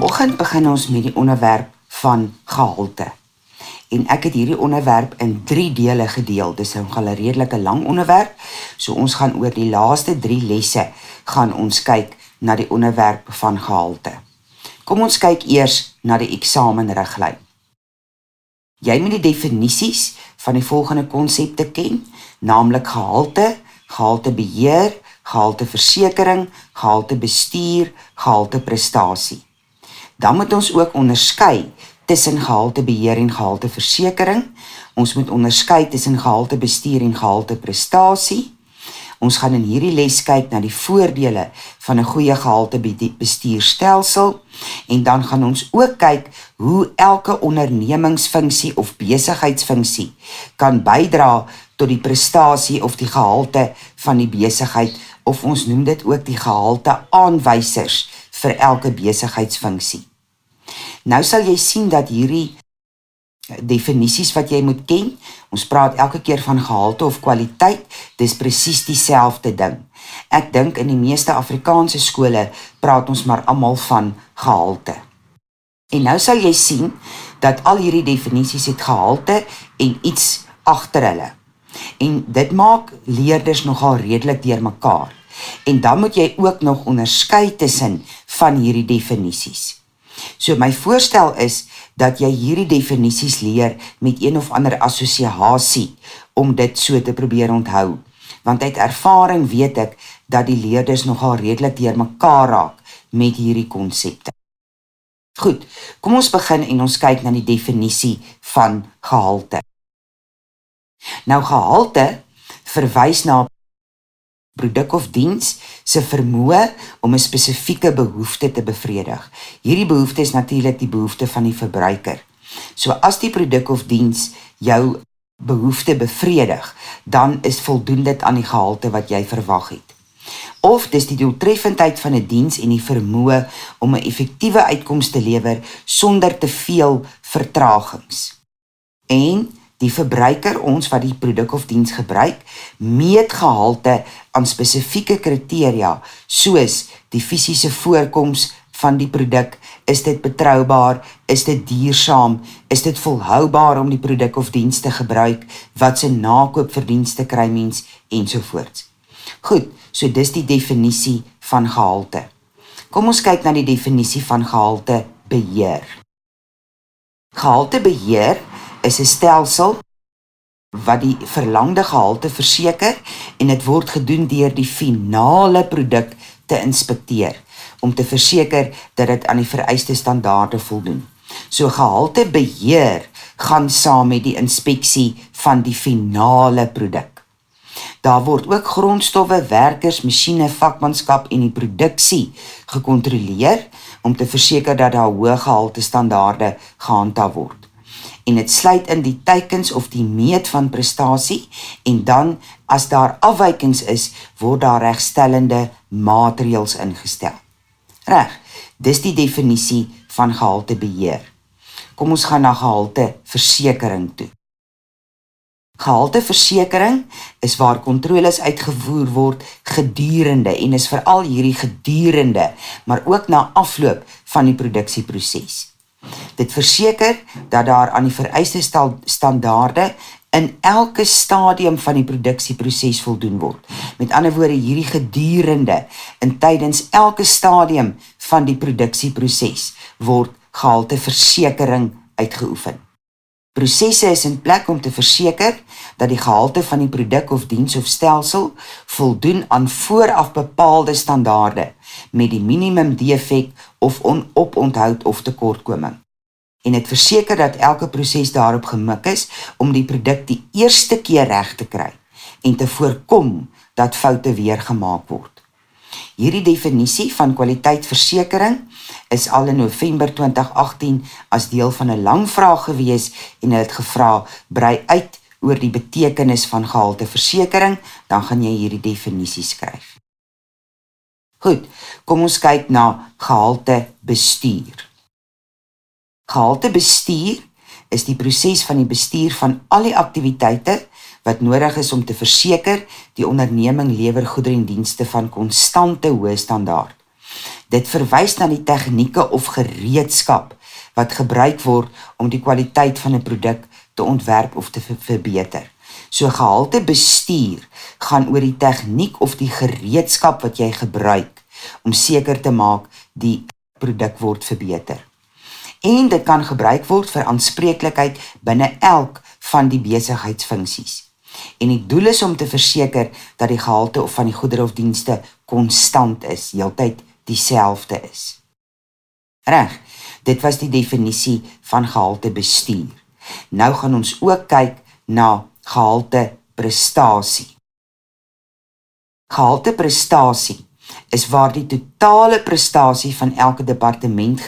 Vanoggend begin ons met die onderwerp van gehalte. En ek het hierdie onderwerp in 3 dele gedeel. Dis 'n redelike lang onderwerp. So ons gaan oor die laaste 3 lesse gaan ons kyk na die onderwerp van gehalte. Kom ons kyk eers na die eksamenriglyn. Jy moet die definisies van die volgende konsepte ken, naamlik gehalte, gehaltebeheer, gehalteversekering, gehaltebestuur, gehalteprestasie. Dan moet ons ook onderskei tussen gehaltebeheer en gehalteversekering. Ons moet onderskei tussen gehaltebestuur en gehalteprestasie. Ons gaan in hierdie les kyk na die voordele van 'n goeie gehaltebestuurstelsel en dan gaan ons ook kyk hoe elke ondernemingsfunksie of besigheidsfunksie kan bydra tot die prestasie of die gehalte van die besigheid, of ons noem dit ook die gehalte aanwysers vir elke besigheidsfunksie. Nou sal jy sien dat hierdie definisies wat jy moet ken, ons praat elke keer van gehalte of kwaliteit, dis presies dieselfde ding. Ek dink in die meeste Afrikaanse skole praat ons maar almal van gehalte. En nou sal jy sien dat al hierdie definisies het gehalte en iets agter hulle. En dit maak leerders nogal redelik deurmekaar. En dan moet jy ook nog onderskei tussen van hierdie definisies. So my voorstel is dat jy hierdie definisies leer met een of ander assosiasie om dit so te probeer onthou. Want uit ervaring weet ek dat die leerders nogal redelik deurmekaar raak met hierdie konsepte. Goed, kom ons begin en ons kyk na die definisie van gehalte. Nou gehalte verwys na produk of diens se vermoë om 'n spesifieke behoefte te bevredig. Hierdie behoefte is natuurlik die behoefte van die verbruiker. So as die produk of diens jou behoefte bevredig, dan is voldoen dit aan die gehalte wat jy verwag het. Of dis die doeltreffendheid van 'n diens en die vermoë om 'n effektiewe uitkoms te lewer sonder te veel vertragings. En die verbruiker, ons wat die produk of diens gebruik, meet gehalte aan spesifieke kriteria, soos die fisiese voorkoms van die produk, is dit betroubaar, is dit duursaam, is dit volhoubaar om die produk of diens te gebruik, wat se nakoopverdienste kry mens, ensovoorts. Goed, so dis die definisie van gehalte. Kom ons kyk na die definisie van gehaltebeheer. Gehaltebeheer is 'n stelsel wat die verlangde gehalte verseker en dit word gedoen deur die finale produk te inspekteer om te verseker dat dit aan die vereiste standaarde voldoen. So gehaltebeheer gaan saam met die inspeksie van die finale produk. Daar word ook grondstowwe, werkers, masjiene, vakmanskap en die produksie gekontroleer om te verseker dat daar hoë gehalte standaarde gehandhaaf word. En dit sluit in die teikens of die meet van prestasie en dan as daar afwykings is, word daar regstellende maatreëls ingestel. Reg, dis die definisie van gehaltebeheer. Kom ons gaan na gehalteversekering toe. Gehalteversekering is waar kontroles uitgevoer word gedurende en is veral hierdie gedurende, maar ook na afloop van die produksieproses. Dit verseker dat daar aan die vereiste standaarde in elke stadium van die produksieproses voldoen word. Met ander woorde, hierdie gedurende en tydens elke stadium van die produksieproses word gehalteversekering uitgeoefen. Prosesse is in plek om te verseker dat die gehalte van die produk of diens of stelsel voldoen aan vooraf bepaalde standaarde met die minimum defek of oponthoud of tekortkoming. En dit verseker dat elke proses daarop gemik is om die produk die eerste keer reg te kry en te voorkom dat foute weer gemaak word. Hierdie definisie van kwaliteitversekering is al in November 2018 as deel van 'n lang vraag gewees en hulle het gevra, brei uit oor die betekenis van gehalteversekering, dan gaan jy hierdie definisie skryf. Goed, kom ons kyk na gehaltebestuur. Gehaltebestuur is die proses van die bestuur van al die aktiwiteite wat nodig is om te verseker die onderneming lewer goedere en dienste van konstante hoë standaard. Dit verwys na die tegnieke of gereedskap wat gebruik word om die kwaliteit van 'n produk te ontwerp of te verbeter. So gehaltebestuur gaan oor die tegniek of die gereedskap wat jy gebruik om seker te maak die produk word verbeter. En dit kan gebruik word vir aanspreeklikheid binne elk van die besigheidsfunksies. En die doel is om te verseker dat die gehalte of van die goedere of dienste konstant is, heeltyd dieselfde is. Reg, dit was die definisie van gehaltebestuur. Nou gaan ons ook kyk na gehalteprestasie. Gehalteprestasie is waar die totale prestasie van elke departement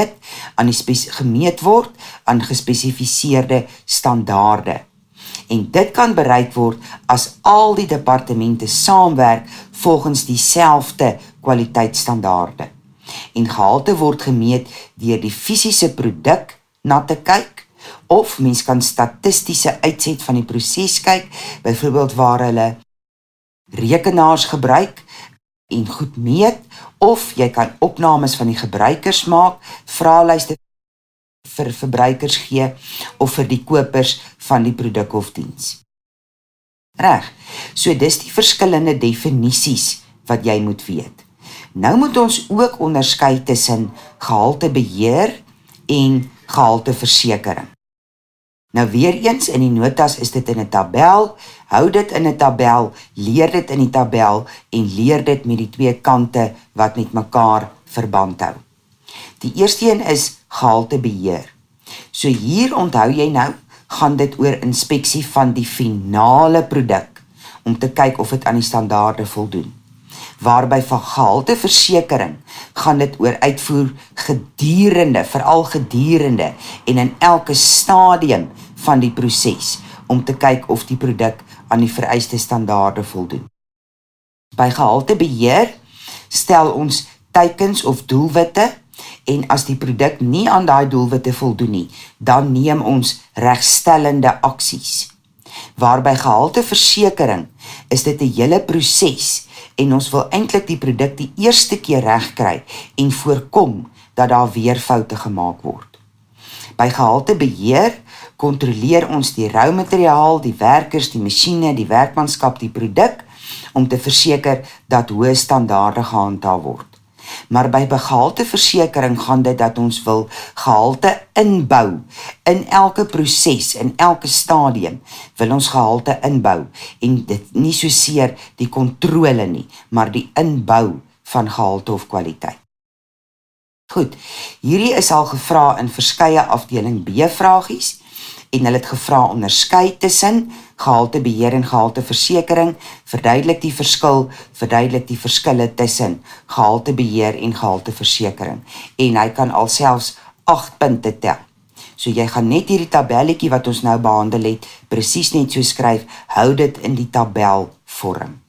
gemeet word aan gespesifiseerde standaarde. En dit kan bereik word as al die departemente saamwerk volgens dieselfde kwaliteitsstandaarde. En gehalte word gemeet deur die fisiese produk na te kyk, of mens kan statistiese uitset van die proses kyk, byvoorbeeld waar hulle rekenaars gebruik en goed meet, of jy kan opnames van die gebruikers maak, vraelyste vir verbruikers gee, of vir die kopers van die produk of diens. Reg, so dis die verskillende definisies wat jy moet weet. Nou moet ons ook onderskei tussen gehaltebeheer en gehalteversekering. Nou weer eens, in die notas is dit in 'n tabel, hou dit in 'n tabel, leer dit in die tabel en leer dit met die twee kante wat met mekaar verband hou. Die eerste een is gehaltebeheer. So hier onthou jy nou, gaan dit oor inspeksie van die finale produk, om te kyk of dit aan die standaarde voldoen. Waarby van gehalteversekering gaan dit oor uitvoer gedurende, veral gedurende en in elke stadium van die proses, om te kyk of die produk aan die vereiste standaarde voldoen. By gehaltebeheer stel ons teikens of doelwitte, en as die produk nie aan daai doelwitte voldoen nie, dan neem ons regstellende aksies. Waarby gehalteversekering is dit 'n hele proses, en ons wil eintlik die produk die eerste keer regkry en voorkom dat daar weer foute gemaak word. By gehaltebeheer kontroleer ons die roumateriaal, die werkers, die masjiene, die werkmanskap, die produk, om te verseker dat hoë standaarde gehandhaaf word. Maar by gehalteversekering gaan dit dat ons wil gehalte inbou in elke proses, in elke stadium wil ons gehalte inbou, en dit nie soseer die kontrole nie, maar die inbou van gehalte of kwaliteit. Goed, hierdie is al gevra in verskeie afdeling B vragies, en hulle het gevra onderskei tussen gehaltebeheer en gehalteversekering, verduidelik die verskil, verduidelik die verskille tussen gehaltebeheer en gehalteversekering. En hy kan alselfs 8 punte tel. So jy gaan net hierdie tabelletjie wat ons nou behandel het, presies net so skryf, hou dit in die tabelvorm.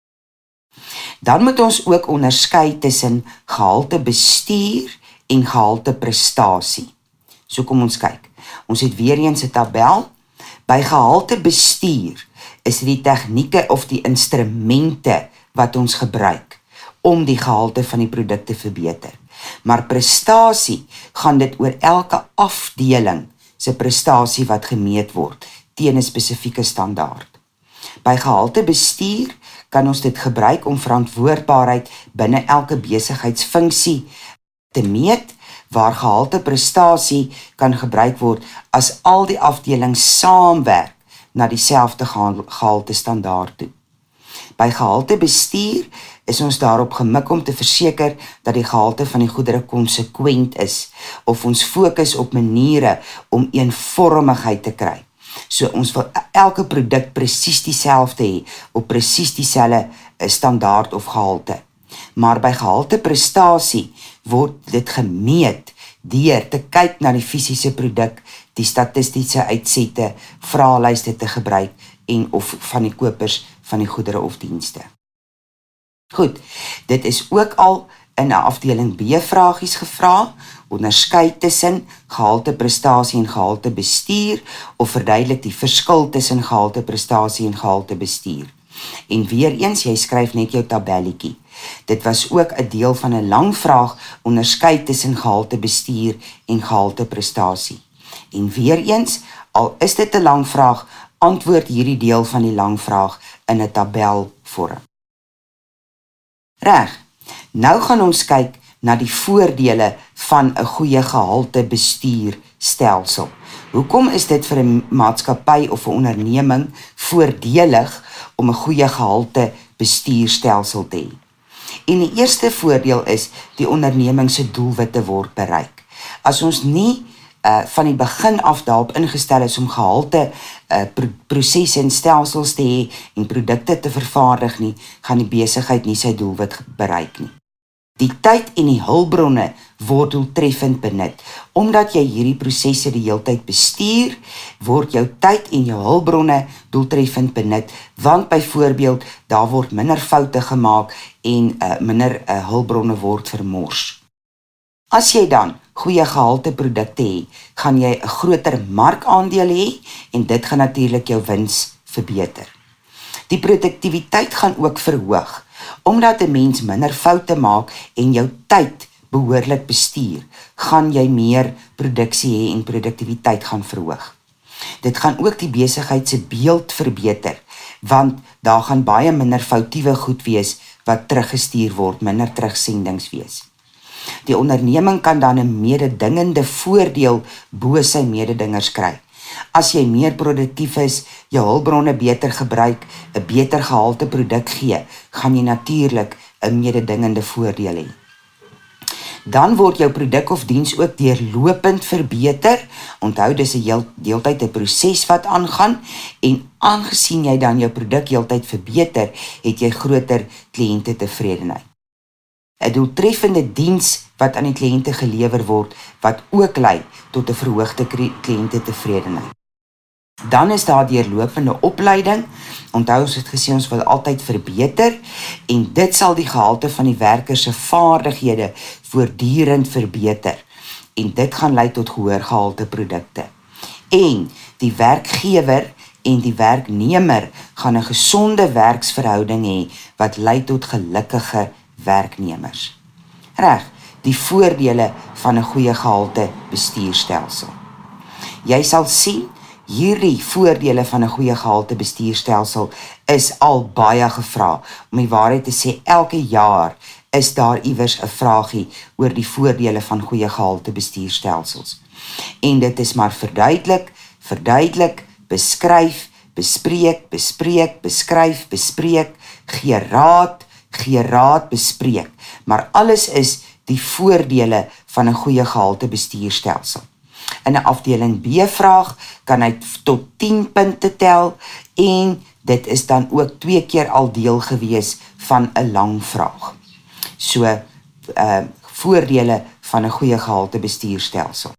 Dan moet ons ook onderskei tussen gehaltebestuur en gehalteprestasie. So kom ons kyk. Ons het weer eens 'n tabel. By gehaltebestuur is dit die tegnieke of die instrumente wat ons gebruik om die gehalte van die produk te verbeter. Maar prestasie gaan dit oor elke afdeling se prestasie wat gemeet word teen 'n spesifieke standaard. By gehaltebestuur kan ons dit gebruik om verantwoordbaarheid binne elke besigheidsfunksie te meet, waar gehalteprestasie kan gebruik word as al die afdelings saamwerk na dieselfde gehaltestandaard toe. By gehaltebestuur is ons daarop gemik om te verseker dat die gehalte van die goedere konsekwent is, of ons fokus op maniere om eenvormigheid te kry. So ons wil elke produk presies dieselfde hê, op presies dieselfde standaard of gehalte. Maar by gehalteprestasie word dit gemeet deur te kyk na die fisiese produk, die statistiese uitsette, vraelyste te gebruik en of van die kopers van die goedere of dienste. Goed, dit is ook al in 'n afdeling B vragies gevra, onderskei tussen gehalteprestasie en gehaltebestuur, of verduidelik die verskil tussen gehalteprestasie en gehaltebestuur. En weer eens, jy skryf net jou tabelletjie. Dit was ook 'n deel van 'n lang vraag onderskei tussen gehaltebestuur en gehalteprestasie. En weer eens, al is dit 'n lang vraag, antwoord hierdie deel van die lang vraag in 'n tabelvorm. Reg. Nou gaan ons kyk na die voordele van 'n goeie gehaltebestuurstelsel. Hoekom is dit vir 'n maatskappy of 'n onderneming voordelig om 'n goeie gehaltebestuurstelsel te hê? En die eerste voordeel is die onderneming se doelwitte word bereik. As ons nie van die begin af daarop ingestel is om gehalte prosesse en stelsels te hê en produkte te vervaardig nie, gaan die besigheid nie sy doelwit bereik nie. Die tyd en die hulpbronne word doeltreffend benut. Omdat jy hierdie prosesse die heeltyd bestuur, word jou tyd en jou hulpbronne doeltreffend benut, want byvoorbeeld daar word minder foute gemaak en minder hulpbronne word vermors. As jy dan goeie gehalte produkte hê, gaan jy 'n groter markaandeel hê en dit gaan natuurlik jou wins verbeter. Die produktiwiteit gaan ook verhoog, omdat 'n mens minder foute maak en jou tyd behoorlik bestuur, gaan jy meer produksie hê en produktiwiteit gaan verhoog. Dit gaan ook die besigheid se beeld verbeter, want daar gaan baie minder foutiewe goed wees wat teruggestuur word, minder terugsendings wees. Die onderneming kan dan 'n mededingende voordeel bo sy mededingers kry. As jy meer produktief is, jou hulpbronne beter gebruik, 'n beter gehalte produk gee, gaan jy natuurlik 'n mededingende voordeel hê. Dan word jou produk of diens ook deurlopend verbeter. Onthou, dis 'n heeltyd 'n proses wat aangaan en aangesien jy dan jou produk heeltyd verbeter, het jy groter kliëntetevredenheid. 'n doeltreffende diens wat aan die kliënte gelewer word, wat ook lei tot 'n verhoogde kliëntetevredenheid. Dan is daar deurlopende opleiding. Onthou, ons het gesê ons wil altyd verbeter en dit sal die gehalte van die werkers se vaardighede voortdurend verbeter en dit gaan lei tot hoër gehalte produkte. En die werkgewer en die werknemer gaan 'n gesonde werksverhouding hê wat lei tot gelukkige werknemers. Reg, die voordele van 'n goeie gehalte bestuurstelsel. Jy sal sien, hierdie voordele van 'n goeie gehalte bestuurstelsel is al baie gevra. Om die waarheid te sê, elke jaar is daar iewers 'n vraagie oor die voordele van goeie gehalte bestuurstelsels. En dit is maar verduidelik, beskryf, bespreek, beskryf, gee raad, bespreek. Maar alles is die voordele van 'n goeie gehalte bestuurstelsel. In 'n afdeling B vraag kan hy tot 10 punte tel en dit is dan ook 2 keer al deel gewees van 'n lang vraag. So, voordele van 'n goeie gehalte bestuurstelsel.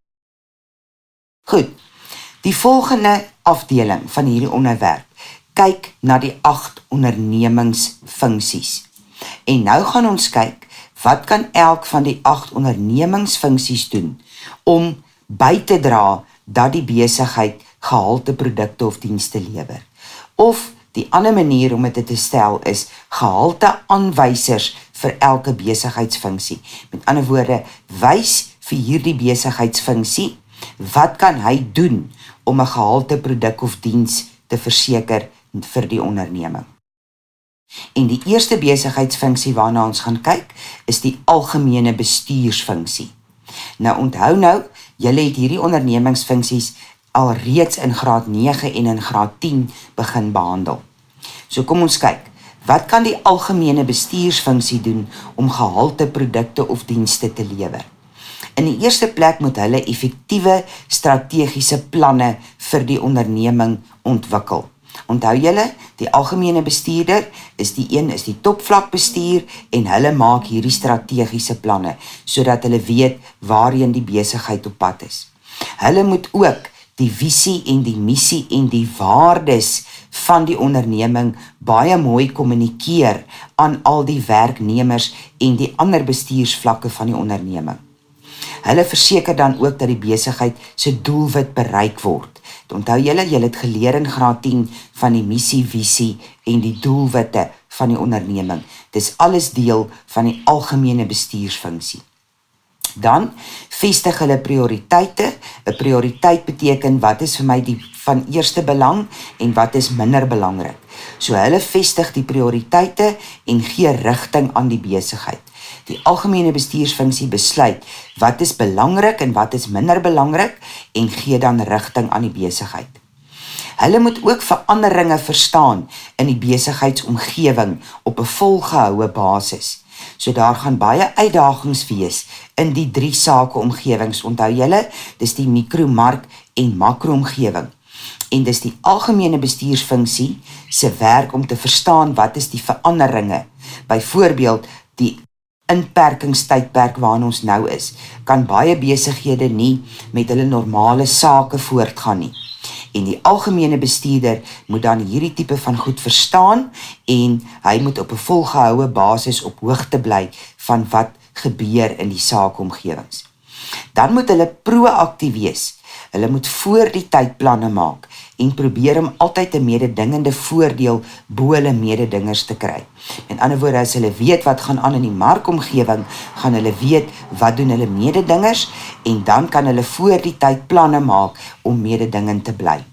Goed, die volgende afdeling van hierdie onderwerp kyk na die 8 ondernemingsfunksies. En nou gaan ons kyk, wat kan elk van die 8 ondernemingsfunksies doen om by te dra dat die besigheid gehalte produkte of dienste lewer. Of die ander manier om dit te stel is gehalte aanwysers vir elke besigheidsfunksie. Met ander woorde, wys vir hierdie besigheidsfunksie wat kan hy doen om 'n gehalte produk of diens te verseker vir die onderneming. En die eerste besigheidsfunksie waarna ons gaan kyk, is die algemene bestuursfunksie. Nou onthou, julle het hierdie ondernemingsfunksies al reeds in graad 9 en in graad 10 begin behandel. So kom ons kyk, wat kan die algemene bestuursfunksie doen om gehalte produkte of dienste te lewer? In die eerste plek moet hulle effektiewe strategiese planne vir die onderneming ontwikkel. Onthou julle, die algemene bestuurder is die topvlak bestuur en hulle maak hierdie strategiese planne, sodat hulle weet waarheen die besigheid op pad is. Hulle moet ook die visie en die missie en die waardes van die onderneming baie mooi kommunikeer aan al die werknemers en die ander bestuursvlakke van die onderneming. Hulle verseker dan ook dat die besigheid se doelwit bereik word. Onthou julle het geleer in graad 10 van die missie, visie en die doelwitte van die onderneming. Dis alles deel van die algemene bestuursfunksie. Dan vestig hulle prioriteite. 'n Prioriteit beteken wat is vir my die van eerste belang en wat is minder belangrik. So hulle vestig die prioriteite en gee rigting aan die besigheid. Die algemene bestuursfunksie besluit wat is belangrik en wat is minder belangrik en gee dan rigting aan die besigheid. Hulle moet ook veranderinge verstaan in die besigheidsomgewing op 'n volgehoue basis. So daar gaan baie uitdagings wees in die 3 sakeomgewings. Onthou julle, dis die mikro, mark en makroomgewing. En dis die algemene bestuursfunksie se werk om te verstaan wat is die veranderinge. Byvoorbeeld die inperkingstydperk waarin ons nou is, kan baie besighede nie met hulle normale sake voortgaan nie. En die algemene bestuurder moet dan hierdie tipe van goed verstaan en hy moet op 'n volgehoue basis op hoogte bly van wat gebeur in die saakomgewings. Dan moet hulle proaktief wees. Hulle moet voor die tyd planne maak en probeer om altyd 'n mededingende voordeel bo hulle mededingers te kry. Met ander woorde, as hulle weet wat gaan aan in die markomgewing, gaan hulle weet wat doen hulle mededingers en dan kan hulle voor die tyd planne maak om mededingend te bly.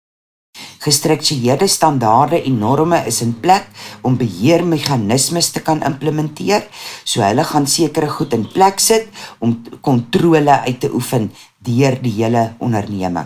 Gestruktureerde standaarde en norme is in plek om beheermeganismes te kan implementeer, so hulle gaan sekere goed in plek sit om kontrole uit te oefen deur die hele onderneming.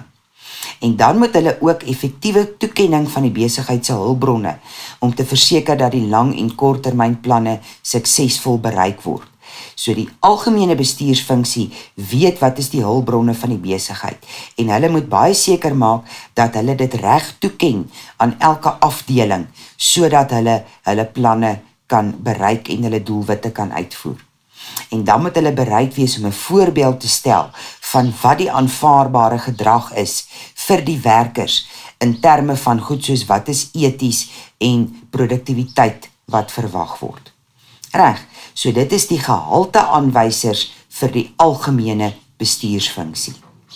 En dan moet hulle ook effektiewe toekenning van die besigheid se hulpbronne om te verseker dat die lang- en korttermynplanne suksesvol bereik word. So die algemene bestuursfunksie weet wat is die hulpbronne van die besigheid en hulle moet baie seker maak dat hulle dit reg toeken aan elke afdeling sodat hulle planne kan bereik en hulle doelwitte kan uitvoer. En dan moet hulle bereid wees om 'n voorbeeld te stel van wat die aanvaarbare gedrag is vir die werkers in terme van goed soos wat is eties en produktiwiteit wat verwag word. Reg, so dit is die gehalteaanwysers vir die algemene bestuursfunksie.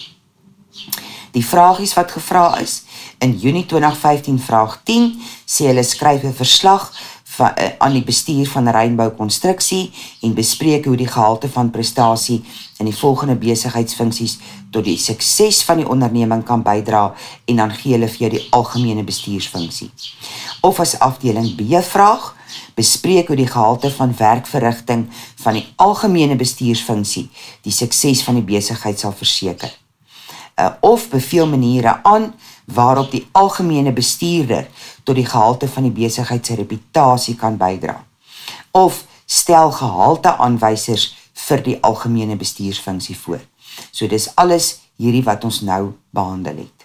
Die vragies wat gevra is, in Junie 2015 vraag 10, sê hulle skryf 'n verslag aan die bestuur van Reunbou Konstruksie en bespreek hoe die gehalte van prestasie in die volgende besigheidsfunksies tot die sukses van die onderneming kan bydra en dan gee hulle vir jou die algemene bestuursfunksie. Of as afdeling B vraag, bespreek hoe die gehalte van werkverrigting van die algemene bestuursfunksie die sukses van die besigheid sal verseker. Of beveel maniere aan waarop die algemene bestuurder tot die gehalte van die besigheid se reputasie kan bydra. Of stel gehalteaanwysers vir die algemene bestuursfunksie voor. So dis alles hierdie wat ons nou behandel het.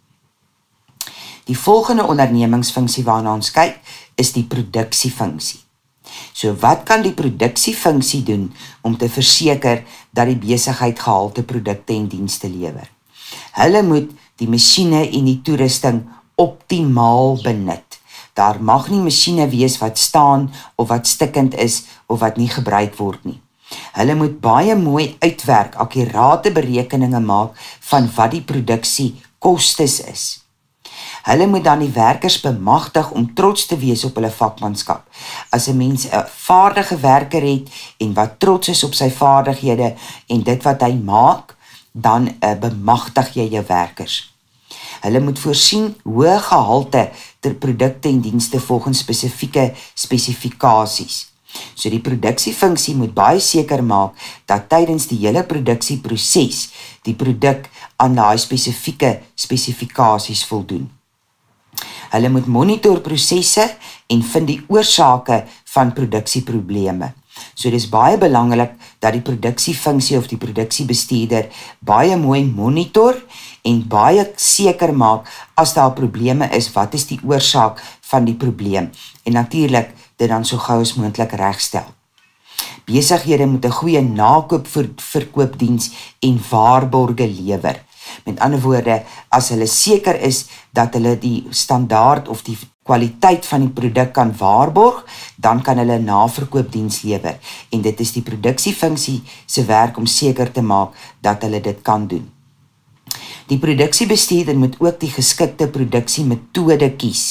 Die volgende ondernemingsfunksie waarna ons kyk, is die produksiefunksie. So wat kan die produksiefunksie doen om te verseker dat die besigheid gehalte produkte en dienste lewer? Hulle moet die masjiene en die toerusting optimaal benut. Daar mag nie masjiene wees wat staan of wat stikkend is of wat nie gebruik word nie. Hulle moet baie mooi uitwerk, akkurate berekeninge maak van wat die produksie kostes is. Hulle moet dan die werkers bemagtig om trots te wees op hulle vakmanskap. As 'n mens 'n vaardige werker het en wat trots is op sy vaardighede en dit wat hy maak, dan bemagtig jy jou werkers. Hulle moet voorsien hoë gehalte ter produkte en dienste volgens spesifieke spesifikasies. So die produksiefunksie moet baie seker maak dat tydens die hele produksieproses die produk aan daai spesifieke spesifikasies voldoen. Hulle moet monitor prosesse en vind die oorsake van produksieprobleme. So dis baie belangrik dat die produksiefunksie of die produksiebestuurder baie mooi monitor en baie seker maak as daar probleme is, wat is die oorsaak van die probleem en natuurlik dit dan so gou as moontlik regstel. Besighede moet 'n goeie nakoopverkoopdiens en waarborge lewer. Met ander woorde, as hulle seker is dat hulle die standaard of die kwaliteit van die produk kan waarborg, dan kan hulle 'n naverkoopdiens lewer. En dit is die produksiefunksie se werk om seker te maak dat hulle dit kan doen. Die produksiebestuurder moet ook die geskikte produksiemetode kies.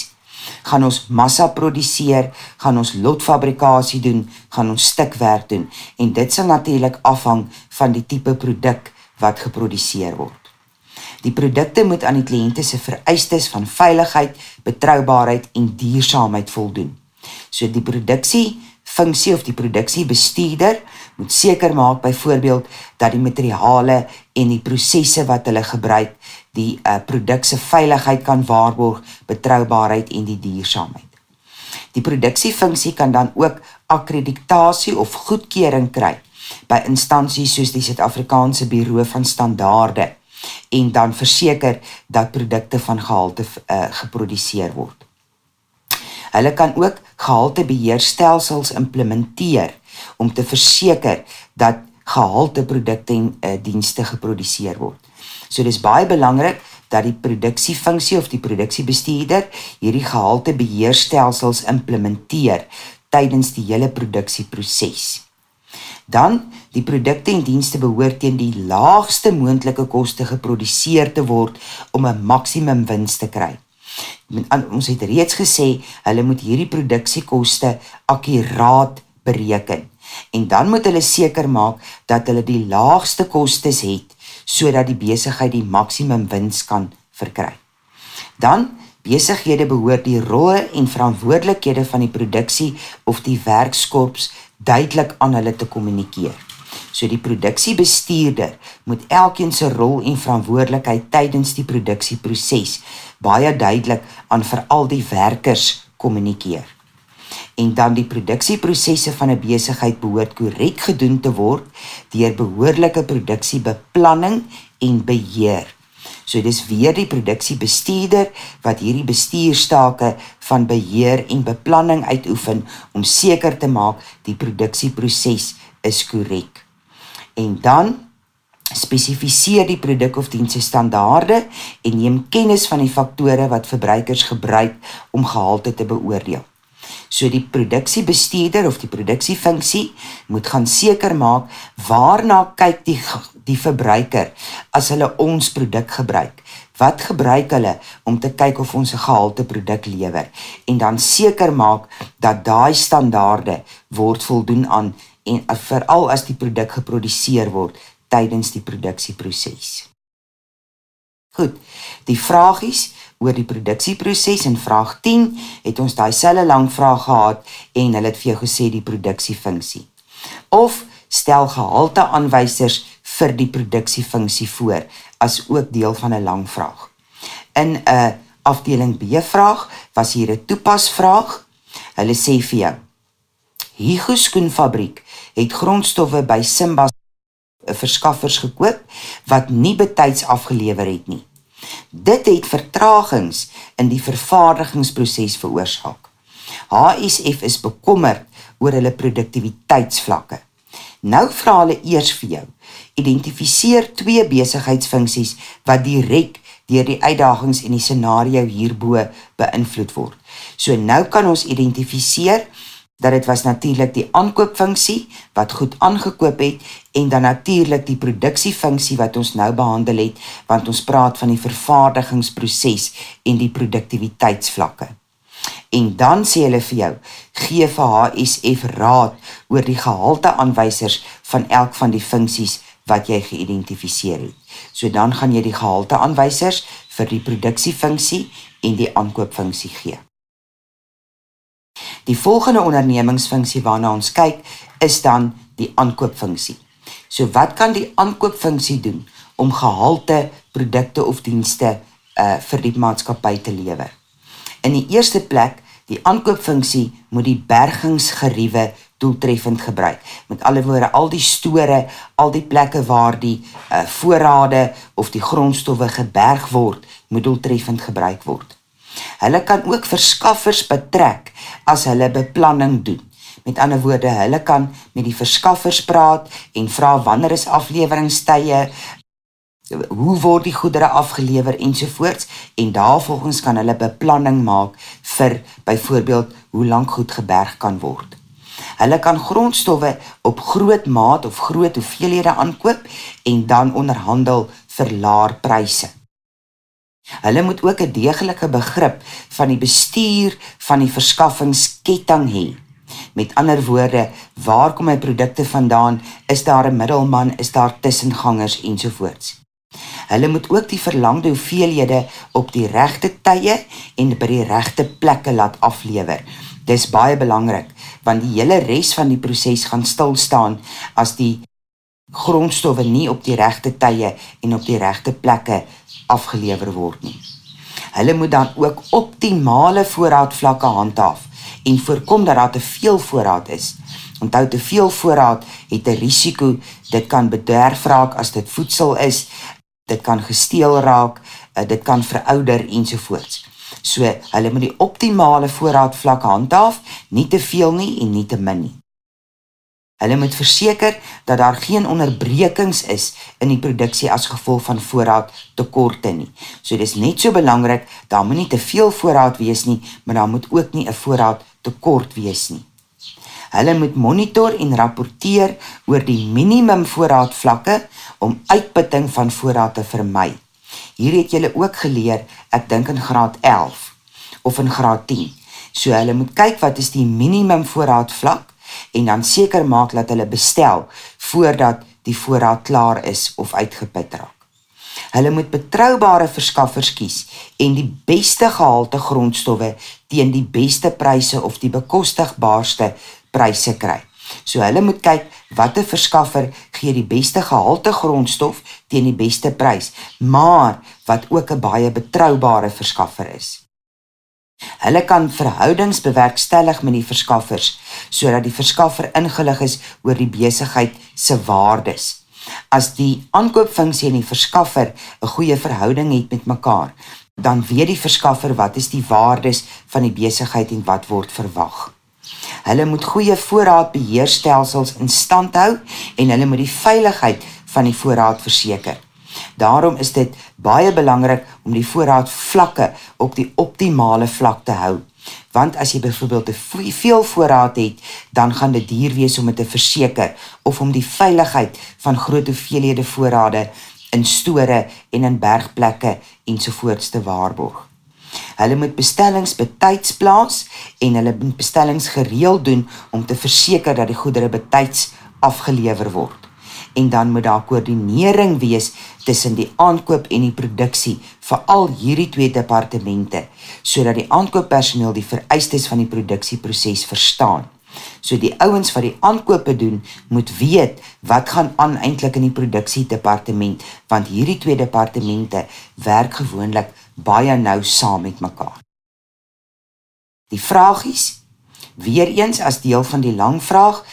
Gaan ons massa produseer, gaan ons lotfabrikasie doen, gaan ons stukwerk doen. En dit sal natuurlik afhang van die tipe produk wat geproduseer word. Die produkte moet aan die kliënte se vereistes van veiligheid, betroubaarheid en duursaamheid voldoen. So die produksiefunksie of die produksiebestuurder moet seker maak byvoorbeeld dat die materiale en die prosesse wat hulle gebruik die produk se veiligheid kan waarborg, betroubaarheid en die duursaamheid. Die produksiefunksie kan dan ook akkreditasie of goedkeuring kry by instansies soos die Suid-Afrikaanse Buro van Standaarde en dan verseker dat produkte van gehalte geproduseer word. Hulle kan ook gehaltebeheerstelsels implementeer om te verseker dat gehalteprodukte en dienste geproduseer word. So dis baie belangrik dat die produksiefunksie of die produksiebestuurder hierdie gehaltebeheerstelsels implementeer tydens die hele produksieproses. Dan, die produkte en dienste behoort teen die laagste moontlike koste geproduseer te word om 'n maksimum wins te kry. Ons het reeds gesê, hulle moet hierdie produksiekoste akkuraat bereken. En dan moet hulle seker maak dat hulle die laagste kostes het, sodat die besigheid die maksimum wins kan verkry. Dan, besighede behoort die rolle en verantwoordelikhede van die produksie of die werkskorps duidelik aan hulle te kommunikeer. So die produksiebestuurder moet elkeen se rol en verantwoordelikheid tydens die produksieproses baie duidelik aan veral die werkers kommunikeer. En dan die produksieprosesse van 'n besigheid behoort korrek gedoen te word deur behoorlike produksiebeplanning en beheer. So dis weer die produksiebestuurder wat hierdie bestuurstake van beheer en beplanning uitoefen om seker te maak die produksieproses is korrek. En dan spesifiseer die produk of diens se standaarde en neem kennis van die faktore wat verbruikers gebruik om gehalte te beoordeel. So die produksiebestuurder of die produksiefunksie moet gaan seker maak waarna kyk die verbruiker as hulle ons produk gebruik. Wat gebruik hulle om te kyk of ons 'n gehalte produk lewer en dan seker maak dat daai standaarde word voldoen aan en veral as die produk geproduseer word tydens die produksieproses. Goed, die vragies oor die produksieproses in vraag 10 het ons daai selfe lang vraag gehad en hulle het vir jou gesê die produksiefunksie. Of stel gehalteaanwysers vir die produksiefunksie voor as ook deel van 'n lang vraag. In 'n afdeling B vraag was hier 'n toepasvraag. Hulle sê vir jou: Hugo Skoenfabriek het grondstowwe by Simba verskaffers gekoop wat nie betyds afgelewer het nie. Dit het vertragings in die vervaardigingsproses veroorsaak. HSF is bekommerd oor hulle produktiwiteitsvlakke. Nou vra hulle eers vir jou, identifiseer 2 besigheidsfunksies wat direk deur die uitdagings en die scenario hierbo beïnvloed word. So nou kan ons identifiseer dat dit was natuurlik die aankoopfunksie wat goed aangekoop het en dan natuurlik die produksiefunksie wat ons nou behandel het, want ons praat van die vervaardigingsproses en die produktiwiteitsvlakke. En dan sê hulle vir jou, gee vir HSF raad oor die gehalteaanwysers van elk van die funksies wat jy geïdentifiseer het. So dan gaan jy die gehalteaanwysers vir die produksiefunksie en die aankoopfunksie gee. Die volgende ondernemingsfunksie waarna ons kyk, is dan die aankoopfunksie. So wat kan die aankoopfunksie doen om gehalte produkte of dienste vir die maatskappy te lewer? In die eerste plek, die aankoopfunksie moet die bergingsgeriewe doeltreffend gebruik. Met ander woorde, al die store, al die plekke waar die voorrade of die grondstowwe geberg word, moet doeltreffend gebruik word. Hulle kan ook verskaffers betrek as hulle beplanning doen. Met ander woorde, hulle kan met die verskaffers praat en vra wanneer is afleweringstye, hoe word die goedere afgelewer ensovoorts en daarvolgens kan hulle beplanning maak vir byvoorbeeld hoe lank goed geberg kan word. Hulle kan grondstowwe op groot maat of groot hoeveelhede aankoop en dan onderhandel vir laer pryse. Hulle moet ook 'n deeglike begrip van die bestuur van die verskaffingsketting hê. Met ander woorde, waar kom my produkte vandaan? Is daar 'n middelman? Is daar tussengangers ensovoorts? Hulle moet ook die verlangde hoeveelhede op die regte tye en by die regte plekke laat aflewer. Dis baie belangrik, want die hele res van die proses gaan stil staan as die grondstowwe nie op die regte tye en op die regte plekke afgelewer word nie. Hulle moet dan ook optimale voorraadvlakke handhaaf en voorkom dat daar te veel voorraad is. Onthou, te veel voorraad het 'n risiko, dit kan bederf raak as dit voedsel is, dit kan gesteel raak, dit kan verouder ensovoorts. So, hulle moet die optimale voorraadvlak handhaaf, nie te veel nie en nie te min nie. Hulle moet verseker dat daar geen onderbrekings is in die produksie as gevolg van voorraadtekorte nie. So dis net so belangrik, daar moet nie te veel voorraad wees nie, maar daar moet ook nie 'n voorraadtekort wees nie. Hulle moet monitor en rapporteer oor die minimum voorraadvlakke om uitputting van voorraad te vermy. Hier het julle ook geleer, ek dink in graad 11 of in graad 10. So hulle moet kyk wat is die minimum voorraadvlak en dan seker maak dat hulle bestel voordat die voorraad klaar is of uitgeput raak. Hulle moet betroubare verskaffers kies en die beste gehalte grondstowwe teen die beste pryse of die bekostigbaarste pryse kry. So hulle moet kyk watter verskaffer gee die beste gehalte grondstof teen die beste prys, maar wat ook 'n baie betroubare verskaffer is. Hulle kan verhoudings bewerkstellig met die verskaffers, sodat die verskaffer ingelig is oor die besigheid se waardes. As die aankoopfunksie en die verskaffer 'n goeie verhouding het met mekaar, dan weet die verskaffer wat is die waardes van die besigheid en wat word verwag. Hulle moet goeie voorraadbeheerstelsels in stand hou en hulle moet die veiligheid van die voorraad verseker. Daarom is dit baie belangrik om die voorraadvlakke op die optimale vlak te hou. Want as jy byvoorbeeld te veel voorraad het, dan gaan dit duur wees om dit te verseker of om die veiligheid van groot hoeveelhede voorrade in store en in bergplekke ensovoorts te waarborg. Hulle moet bestellings betyds plaas en hulle moet bestellings gereeld doen om te verseker dat die goedere betyds afgelewer word. En dan moet daar koördinering wees tussen die aankoop en die produksie vir al hierdie twee departemente, sodat die aankooppersoneel die vereistes van die produksieproses verstaan. So die ouens wat die aankope doen, moet weet wat gaan aan eintlik in die produksiedepartement, want hierdie twee departemente werk gewoonlik baie nou saam met mekaar. Die vragies, weer eens as deel van die lang vraag,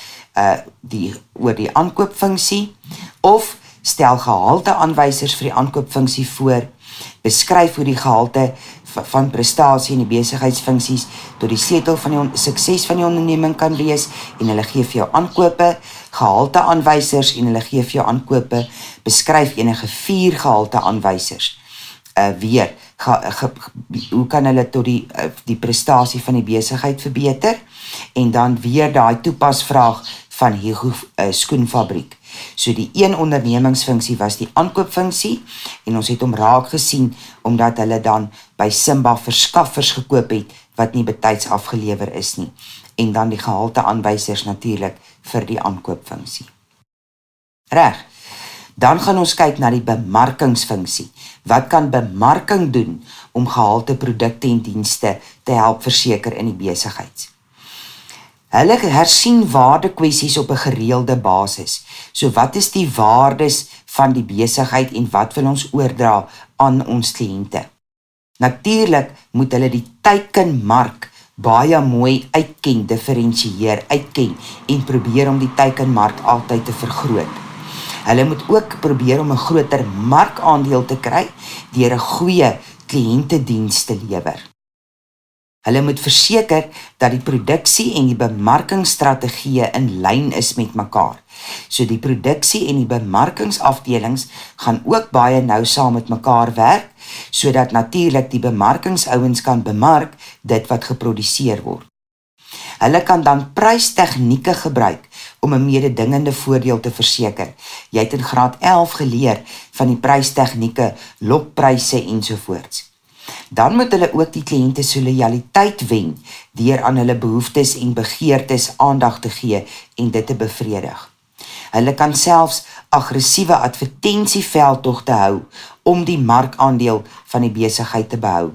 oor die aankoopfunksie, of stel gehalte aanwysers vir die aankoopfunksie voor, beskryf hoe die gehalte van prestasie en die besigheidsfunksies tot die sleutel van die sukses van die onderneming kan wees, en hulle gee vir jou aankope, gehalte aanwysers en hulle gee vir jou aankope, beskryf enige 4 gehalte aanwysers. Weer, hoe kan hulle tot die prestasie van die besigheid verbeter? En dan weer daai toepasvraag van Hugo skoenfabriek. So die een ondernemingsfunksie was die aankoopfunksie, en ons het hom raak gesien, omdat hulle dan by Simba verskaffers gekoop het, wat nie betyds afgelewer is nie. En dan die gehalte aanwysers natuurlik vir die aankoopfunksie. Reg. Dan gaan ons kyk na die bemarkingsfunksie. Wat kan bemarking doen om gehalte produkte en dienste te help verseker in die besigheid? Hulle hersien waardekwessies op 'n gereelde basis. So wat is die waardes van die besigheid en wat wil ons oordra aan ons kliënte? Natuurlik moet hulle die teikenmark baie mooi uitken, diferensieer, uitken en probeer om die teikenmark altyd te vergroot. Hulle moet ook probeer om 'n groter markaandeel te kry deur 'n goeie kliëntediens te lewer. Hulle moet verseker dat die produksie en die bemarkingsstrategieë in lyn is met mekaar. So die produksie en die bemarkingsafdelings gaan ook baie nou saam met mekaar werk, sodat natuurlik die bemarkingsouens kan bemark dit wat geproduseer word. Hulle kan dan prystegnieke gebruik om 'n mededingende voordeel te verseker. Jy het in graad 11 geleer van die prystegnieke, lokpryse ensovoorts. Dan moet hulle ook die kliënte se lojaliteit wen deur aan hulle behoeftes en begeertes aandag te gee en dit te bevredig. Hulle kan selfs aggressiewe advertensieveldtogte hou om die markaandeel van die besigheid te behou.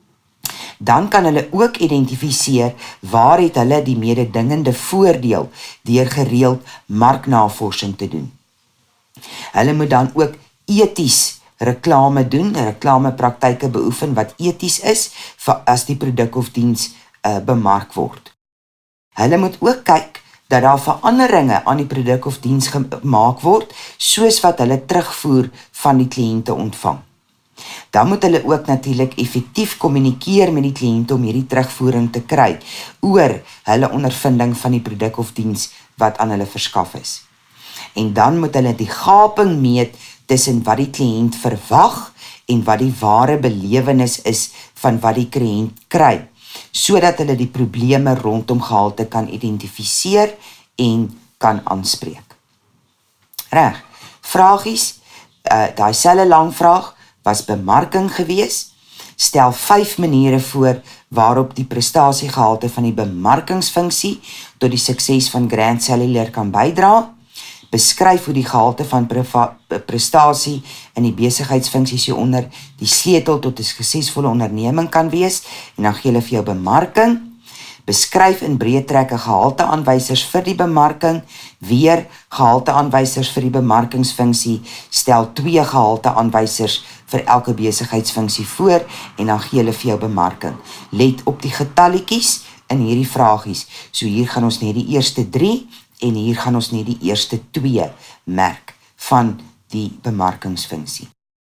Dan kan hulle ook identifiseer waar het hulle die mededingende voordeel deur gereeld marknavorsing te doen. Hulle moet dan ook eties reklame doen, reklamepraktyke beoefen wat eties is as die produk of diens bemark word. Hulle moet ook kyk dat daar veranderinge aan die produk of diens gemaak word, soos wat hulle terugvoer van die kliënte ontvang. Dan moet hulle ook natuurlik effektief kommunikeer met die kliënte om hierdie terugvoering te kry oor hulle ondervinding van die produk of diens wat aan hulle verskaf is. En dan moet hulle die gaping meet tussen wat die kliënt verwag en wat die ware belewenis is van wat die kliënt kry, sodat hulle die probleme rondom gehalte kan identifiseer en kan aanspreek. Reg, vragies, daai selfe lang vraag was bemarking gewees. Stel 5 maniere voor waarop die prestasiegehalte van die bemarkingsfunksie tot die sukses van Grand Cellular kan bydra. Beskryf hoe die gehalte van prestasie in die besigheidsfunksies hieronder die sleutel tot 'n suksesvolle onderneming kan wees, en dan gee hulle vir jou bemarking. Beskryf in breë trekke gehalteaanwysers vir die bemarking, weer gehalteaanwysers vir die bemarkingsfunksie, stel 2 gehalteaanwysers vir elke besigheidsfunksie voor, en dan gee hulle vir jou bemarking. Let op die getalletjies in hierdie vragies. So hier gaan ons net die eerste 3 en hier gaan ons net die eerste 2 merk van die bemarkingsfunksie.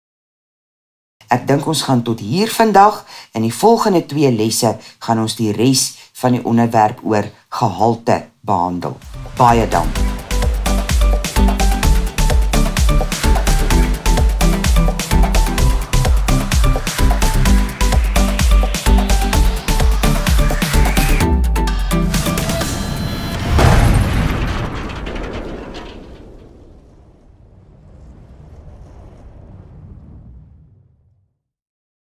Ek dink ons gaan tot hier vandag. In die volgende 2 lesse gaan ons die res van die onderwerp oor gehalte behandel. Baie dankie.